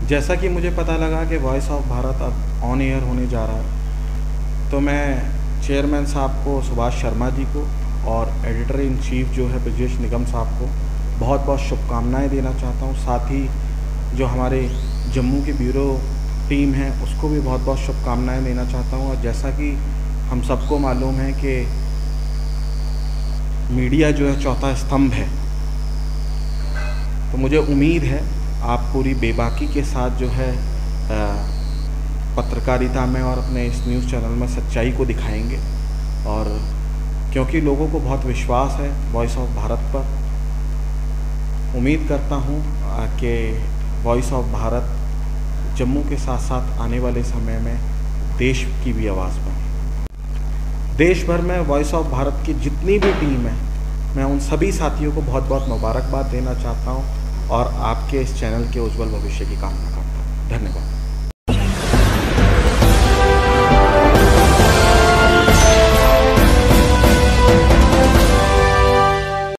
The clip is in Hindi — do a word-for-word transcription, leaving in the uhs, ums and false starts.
जैसा कि मुझे पता लगा कि वॉइस ऑफ भारत अब ऑन एयर होने जा रहा है, तो मैं चेयरमैन साहब को, सुभाष शर्मा जी को, और एडिटर इन चीफ जो है ब्रजेश निगम साहब को बहुत बहुत शुभकामनाएं देना चाहता हूं। साथ ही जो हमारे जम्मू की ब्यूरो टीम है उसको भी बहुत बहुत शुभकामनाएं देना चाहता हूं। और जैसा कि हम सबको मालूम है कि मीडिया जो है चौथा स्तंभ है, तो मुझे उम्मीद है आप पूरी बेबाकी के साथ जो है पत्रकारिता में और अपने इस न्यूज़ चैनल में सच्चाई को दिखाएंगे। और क्योंकि लोगों को बहुत विश्वास है वॉइस ऑफ भारत पर, उम्मीद करता हूँ कि वॉइस ऑफ भारत जम्मू के साथ साथ आने वाले समय में देश की भी आवाज़ बने। देश भर में वॉइस ऑफ भारत की जितनी भी टीम है, मैं उन सभी साथियों को बहुत बहुत मुबारकबाद देना चाहता हूँ और आपके इस चैनल के उज्जवल भविष्य की कामना करता हूँ।